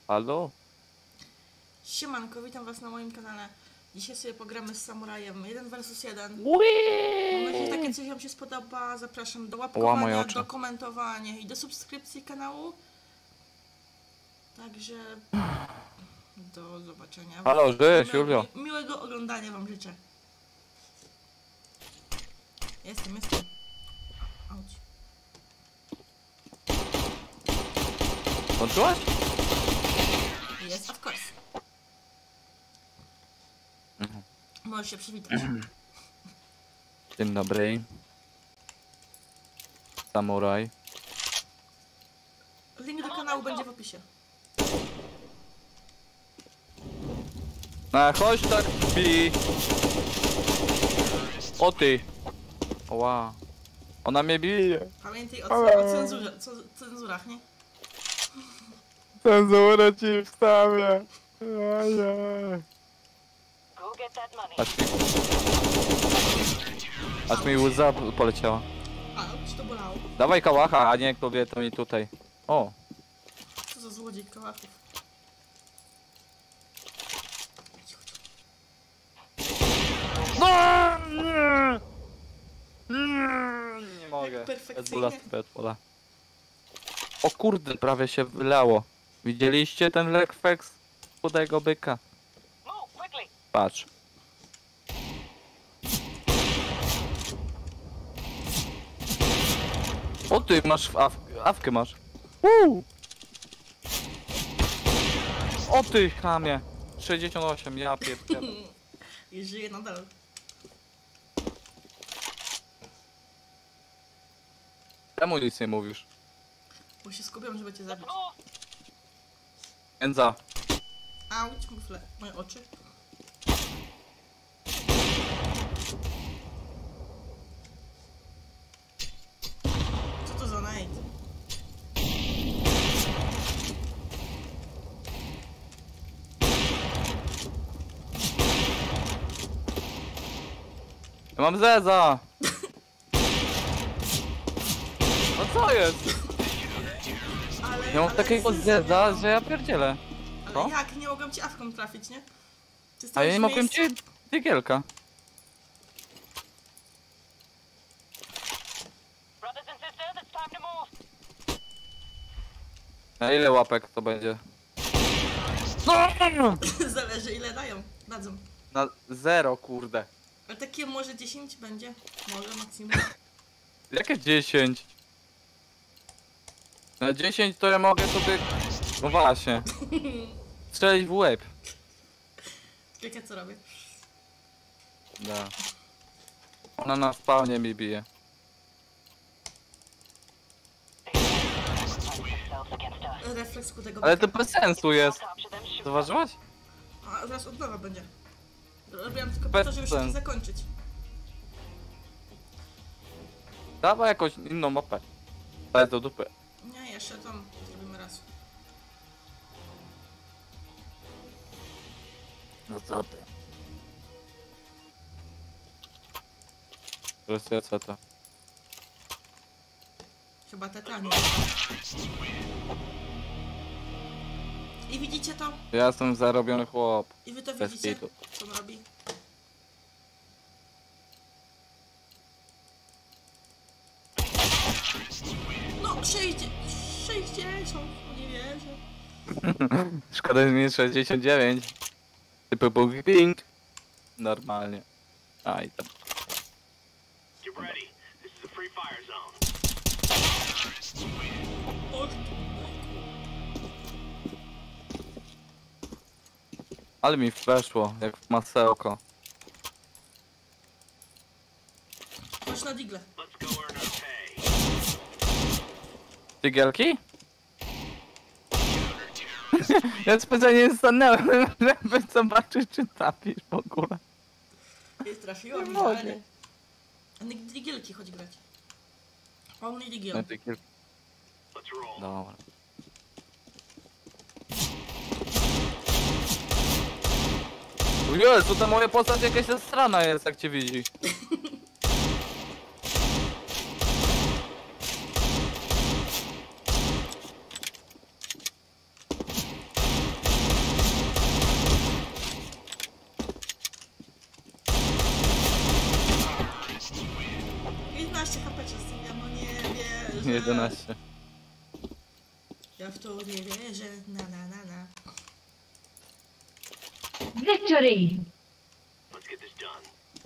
Halo? Siemanko, witam was na moim kanale. Dzisiaj sobie pogramy z samurajem 1 vs 1. Ui! Mam nadzieję, że takie coś wam się spodoba. Zapraszam do Ła, moje łapkowania, oczy. do komentowania i do subskrypcji kanału. Także do zobaczenia. Halo, żyjesz, Julio? Miłego oglądania wam życzę. Jestem. Auć. Włączyłaś? Jest, of course. Możesz się przywitać. Dzień dobry. Samuraj. Link do kanału będzie w opisie. Chodź tak, bi. O ty. Ła. Ona mnie bije. Pamiętaj o cenzurach, nie? Cenzurę ci wstawię. Aż mi łza poleciała. A, czy to bolało? Dawaj kałacha, a nie kobieto mi tutaj. O. Co za złodziej kałachów. No! Nie mogę. Perfekcyjnie. Pola. O kurde, prawie się wylało. Widzieliście ten lekfeks chudego byka? Patrz. O ty, masz awkę masz. O ty, chamie. 68, ja pierdolę. I żyje nadal. Czemu nic nie mówisz? Bo się skupiam, żeby cię zabić. Enza. Auć, mufle. Moje oczy. Co to za nade? Ja mam zeza! No co jest? Ja mam takiego zeza, że ja pierdzielę. Ale Co? jak? Nie mogłam ci awką trafić, nie? Ty A ja nie stoisz w mogłem miejscu. ci dygielka. Na ile łapek to będzie? Zależy ile dają. Dadzą. Na 0, kurde. Ale takie może 10 będzie? Może maksimum. Jakie 10? Na 10 to ja mogę sobie... No właśnie. Strzelić w łeb. Jak ja co robię? Da. Ona na spawnie mi bije. Refleks ku tego Ale to byka. bez sensu jest. Zauważyłaś? A zaraz od nowa będzie. Robiłam tylko po Bez to, żeby sensu. szybko zakończyć. Dawaj jakąś inną mapę. Ale do dupy. Nie, jeszcze tam zrobimy raz. No co ty? Presja co to? Chyba te tanie. I widzicie to? Ja jestem zarobiony chłop. I wy to Bez widzicie? kitu. Co on robi? No, 60, nie wierzę. Szkoda, że nie 69. Typy Boogie Ping. Normalnie. A i tam. Get ready. This is a free fire zone. O, Ale mi weszło, jak w masełko. chodź na digle. Let's go earn our pay. Tygielki? Ja specjalnie stanęłem, żeby zobaczyć, czy trafisz w ogóle. Jest trafiła mi, mogę. ale nie. A nie digielki chodź grać. Only No digiel. tygielki. Let's roll. Dobra. O Jezu, ta moja postać jakaś strana jest, jak cię widzi. 11. Ja w to nie wierzę. Na. Victory! Let's get this done.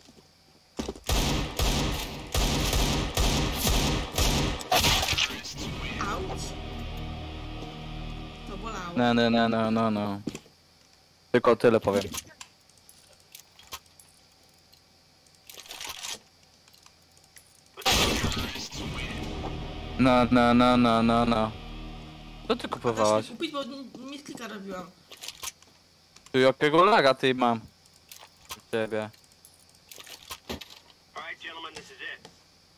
Auć. To bolało. No. Tylko tyle powiem. No. Co ty Dasz kupowałaś? mi kupić, bo mi klika robiłam. Ty jakiego laga ty mam? U ciebie. All right, gentlemen, this is it.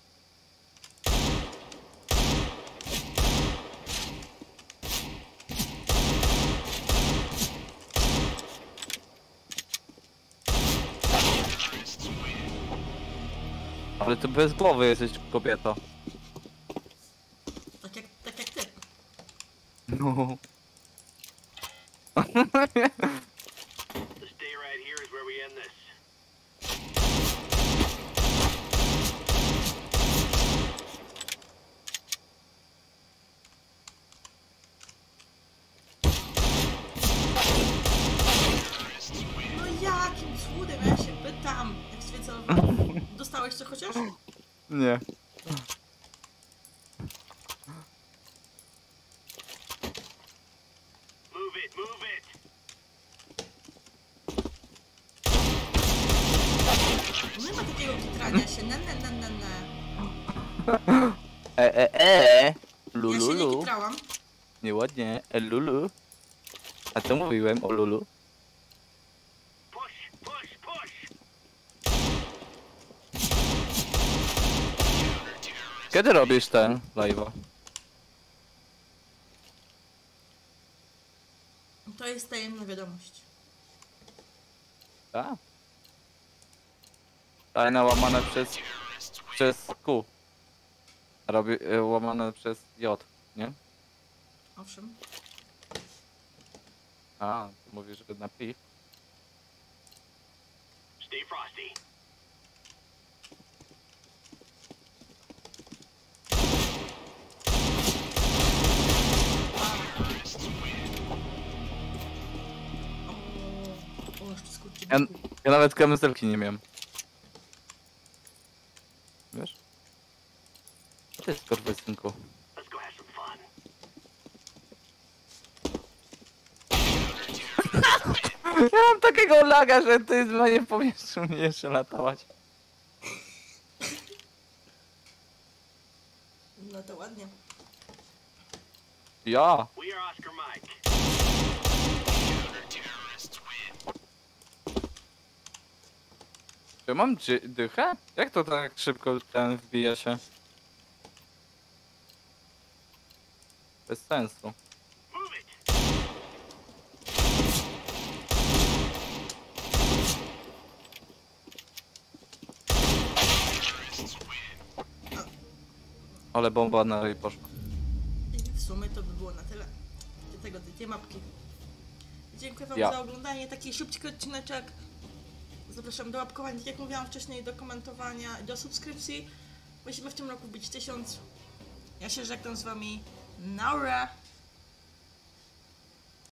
Ale ty bez głowy jesteś, kobieto. Tak jak ty. No. This day right here is where we end this. No jakim cudem, ja się pytam. Jak sobie celowałam. Dostałeś co chociaż? Nie. Move it, move it. Nie ma takiego kitrania się. Na. Ja się nie Lulu. kitrałam. Nieładnie. Lulu. A co mówiłem o Lulu? Push, push, push. Kiedy robisz ten live'a? To jest tajemna wiadomość. A? Tajna łamane przez Q. Robi łamane przez J, nie? Owszem. A, mówisz, że na pi. Stay frosty. O, jeszcze skurczy. Ja nawet kamizelki nie miałem. Wiesz? Co to jest korwysynku? Let's go have some fun. Ja mam takiego laga, że ty z mnie w powietrzu mnie jeszcze latałaś. No to ładnie. Ja! We are Oscar Mike. Czy mam dychę? Jak to tak szybko ten wbija się? Bez sensu. Move it. Ale bomba na ryj poszła. I w sumie to by było na tyle. Tej mapki. Dziękuję wam Ja. za oglądanie. Taki szybki odcineczek. Zapraszam do łapkowania, tak jak mówiłam wcześniej, do komentowania i do subskrypcji. Musimy w tym roku wbić 1000. Ja się żegnam z wami. Naura!